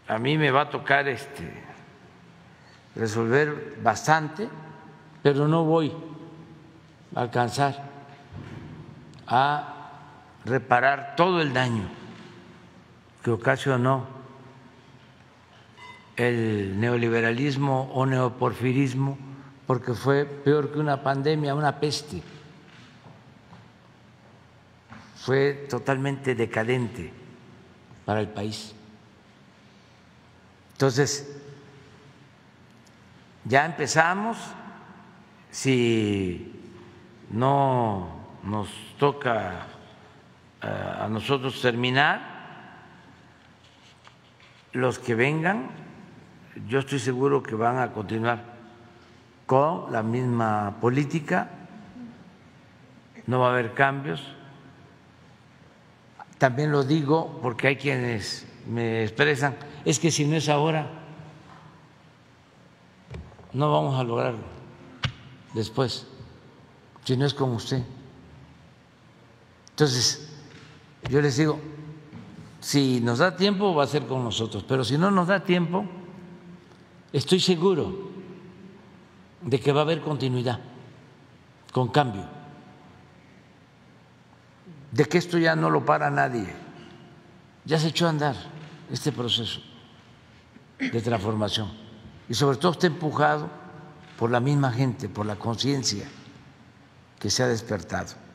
a mí me va a tocar resolver bastante, pero no voy a alcanzar a reparar todo el daño que ocasionó el neoliberalismo o neoporfirismo, porque fue peor que una pandemia, una peste. Fue totalmente decadente para el país. Entonces, ya empezamos, si no nos toca a nosotros terminar, los que vengan, yo estoy seguro que van a continuar con la misma política, no va a haber cambios. También lo digo porque hay quienes me expresan, es que si no es ahora, no vamos a lograrlo después, si no es con usted. Entonces, yo les digo, si nos da tiempo va a ser con nosotros, pero si no nos da tiempo, estoy seguro de que va a haber continuidad, con cambio, de que esto ya no lo para nadie, ya se echó a andar este proceso de transformación y sobre todo está empujado por la misma gente, por la conciencia que se ha despertado.